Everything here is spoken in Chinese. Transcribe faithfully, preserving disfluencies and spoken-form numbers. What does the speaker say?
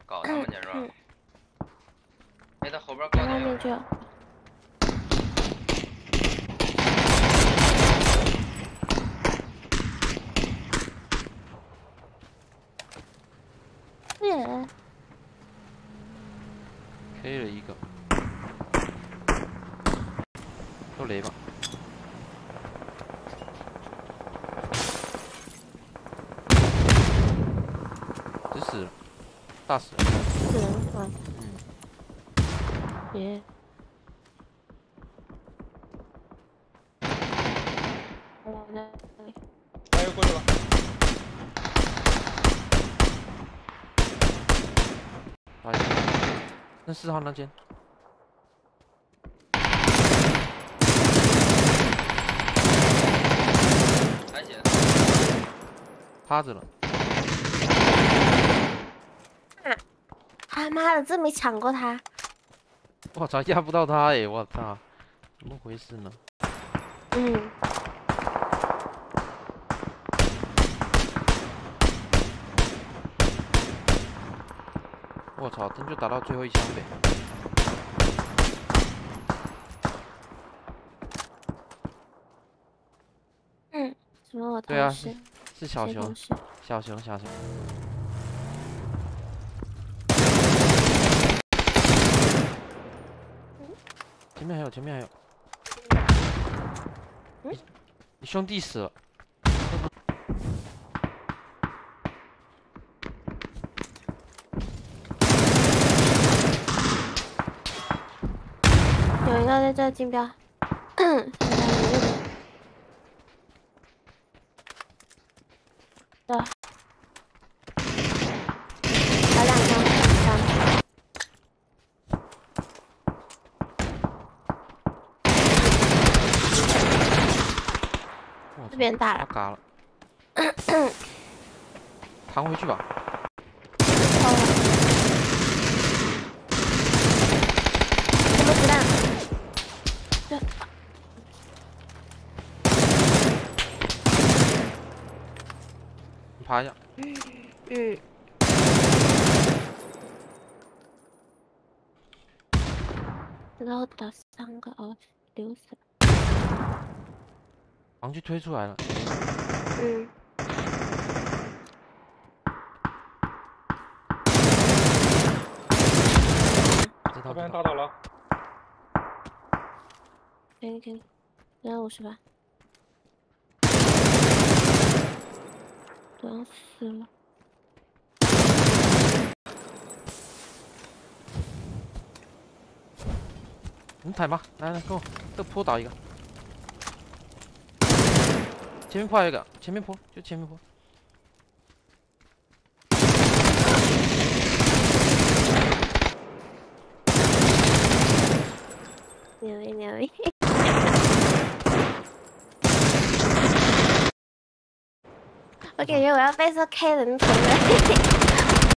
搞他们去是吧？哎，他后边搞的有人。 耶 ，K 了一个，有雷吧？真死了，大死了。 死人啊！ 嗯。 别。好的。 还有过去了。 发现，那四号那间， 还行， 趴着了。 他妈的，真没抢过他！ 我操，压不到他哎！我操，怎么回事呢？ 嗯。 我操，真就打到最后一枪呗。 嗯，什么我对啊， 同事？ 是是小熊， 同事小熊，小熊。前面还有，前面还有。 嗯？ 你你兄弟死了。 有一个在这竞标。嗯。对。还两张，这边打了。 他嘎了。扛回去吧。 好了。什么子弹？这。 你爬一下。 嗯嗯。然后打三个哦，流死了。 防具推出来了。 嗯。 这边打倒了。 可以可以，两百五十吧。等死了。 你踩吧，来来，跟我这坡倒一个。前面坡还有一个，前面坡就前面坡。 牛逼牛逼！我感觉我要被说 K 人头了。